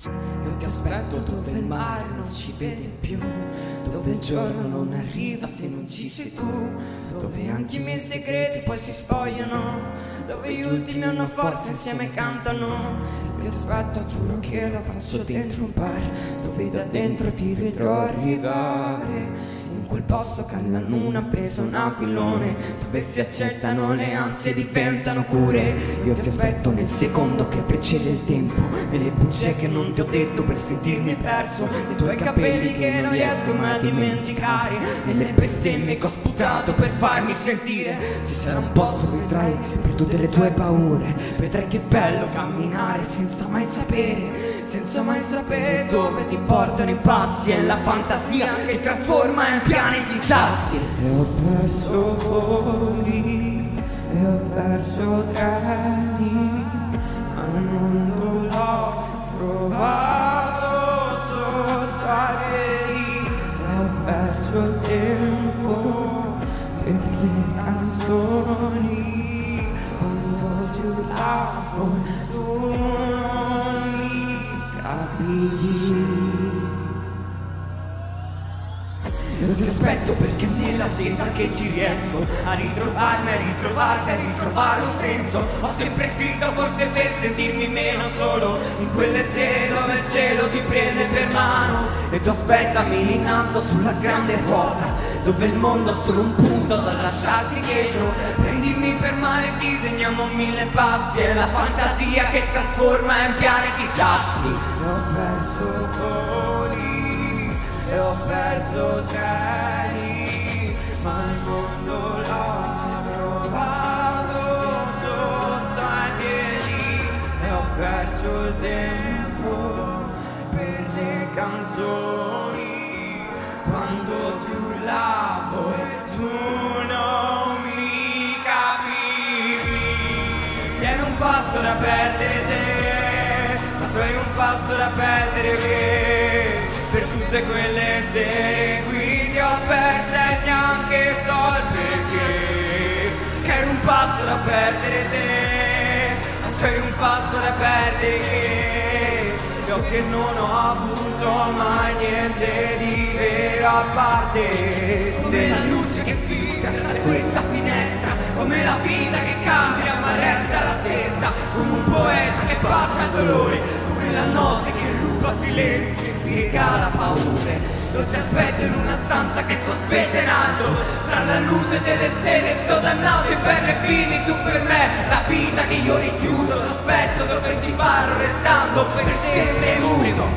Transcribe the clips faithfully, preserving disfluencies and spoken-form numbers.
Io ti aspetto dove il mare non ci vede più, dove il giorno non arriva se non ci sei tu, dove anche i miei segreti poi si spogliano, dove gli ultimi hanno forza insieme cantano. Io ti aspetto, giuro che lo faccio dentro un bar, dove da dentro ti vedrò arrivare. In quel posto che alla luna pesa un aquilone, dove si accettano le ansie e diventano cure. Io ti aspetto nel secondo che precede il tempo, nelle bugie che non ti ho detto per sentirmi perso, nei tuoi capelli che non riesco mai a dimenticare, nelle bestemmie che ho sputato per farmi sentire. Ci sarà un posto, vedrai, per tutte le tue paure. Vedrai che bello camminare senza mai sapere, senza mai sapere dove ti portano i passi. È la fantasia che trasforma in pianeti sassi. E ho perso voli, e ho perso treni, ma il mondo l'ho trovato sotto ai piedi. E ho perso il tempo per le canzoni, quando ti urlavo tu non mi capivi. Io ti aspetto perché nell'attesa che ci riesco a ritrovarmi, a ritrovarti, a ritrovare un senso. Ho sempre scritto forse per sentirmi meno solo, in quelle sere dove il cielo ti prende per mano. E tu aspettami lì in alto sulla grande ruota, dove il mondo è solo un punto da lasciarsi dietro. Prendimi per mano e disegniamo mille passi, è la fantasia che trasforma in pianeti sassi. E ho perso voli, e ho perso treni, ma il mondo l'ho trovato sotto ai piedi. E ho perso il tempo per le canzoni, quando ti urlavo e tu non mi capivi. Ti ero un passo da perdere te, ma tu eri un passo da perdere me. Per tutte quelle sere qui ti ho persa e neanche so il perché. Che eri un passo da perdere te, ma tu eri un passo da perdere che. Io che non ho avuto mai niente di vero a parte. Come la luce che filtra da questa finestra, come la vita che cambia ma resta la stessa, come un poeta che bacia il dolore, come la notte che ruba silenzi, mi regala paure. Io ti aspetto in una stanza che è sospesa in alto, tra la luce delle stelle sto dannato e per le fini tu per me. La vita che io rifiuto, l'aspetto dove ti paro restando per sempre muto.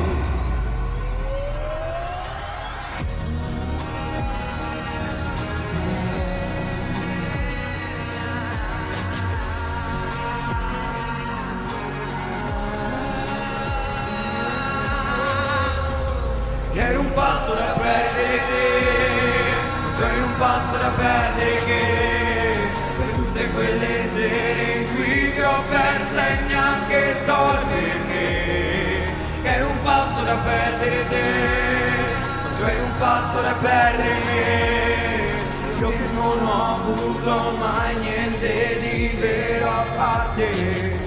Eri un passo da perdere te, tu eri un passo da perdere che. Per tutte quelle sere qui ti ho persa e neanche so il perché. Eri un passo da perdere te, tu eri un passo da perdere me. Io che non ho avuto mai niente di vero a parte.